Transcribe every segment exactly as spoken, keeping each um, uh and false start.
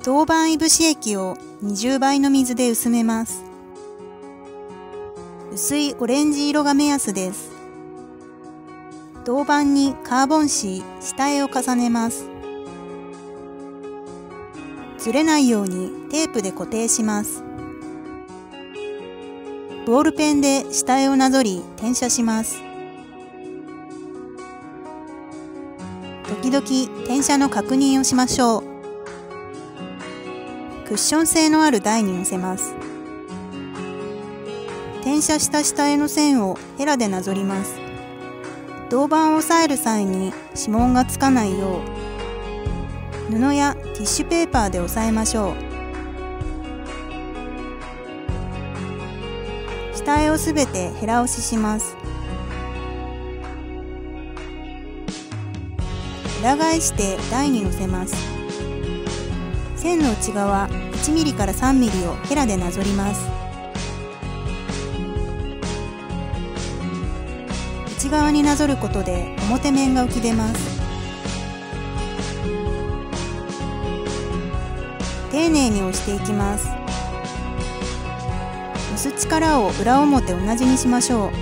銅板いぶし液をにじゅうばいの水で薄めます。薄いオレンジ色が目安です。銅板にカーボン紙、下絵を重ねます。ずれないようにテープで固定します。ボールペンで下絵をなぞり転写します。時々転写の確認をしましょう。クッション性のある台に乗せます。転写した下絵の線をヘラでなぞります。銅板を押さえる際に指紋がつかないよう、布やティッシュペーパーで押さえましょう。下絵をすべてヘラ押しします。裏返して台に乗せます。線の内側いちミリからさんミリをヘラでなぞります。内側になぞることで表面が浮き出ます。丁寧に押していきます。押す力を裏表同じにしましょう。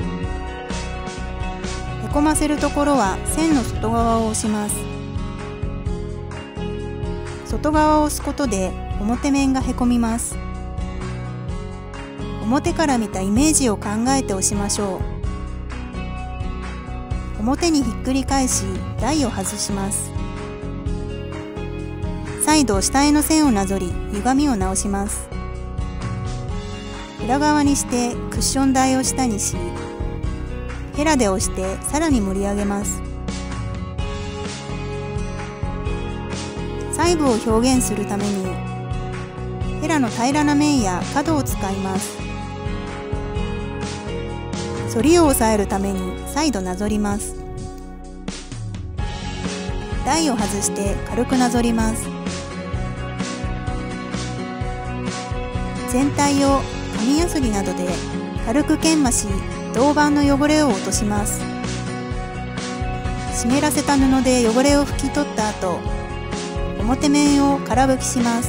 へこませるところは線の外側を押します。外側を押すことで表面がへこみます。表から見たイメージを考えて押しましょう。表にひっくり返し台を外します。再度下絵の線をなぞり歪みを直します。裏側にしてクッション台を下にし、ヘラで押してさらに盛り上げます。細部を表現するためにヘラの平らな面や角を使います。反りを抑えるために再度なぞります。台を外して軽くなぞります。全体を紙やすりなどで軽く研磨し、銅板の汚れを落とします。湿らせた布で汚れを拭き取った後、表面を空拭きします。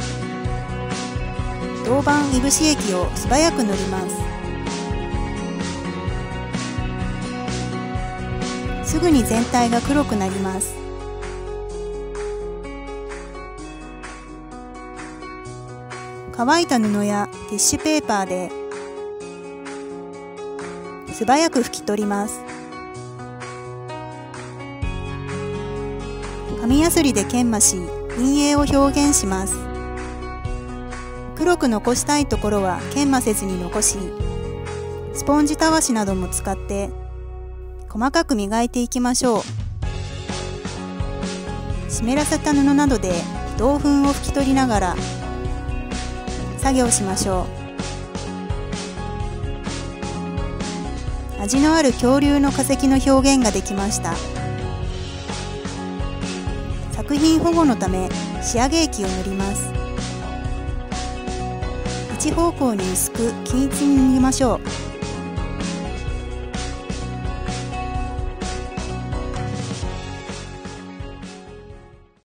銅板いぶし液を素早く塗ります。すぐに全体が黒くなります。乾いた布やティッシュペーパーで素早く拭き取ります。紙やすりで研磨し、陰影を表現します。黒く残したいところは研磨せずに残し、スポンジたわしなども使って細かく磨いていきましょう。湿らせた布などで銅粉を拭き取りながら作業しましょう。味のある恐竜の化石の表現ができました。作品保護のため仕上げ液を塗ります。一方向に薄く均一に塗りましょう。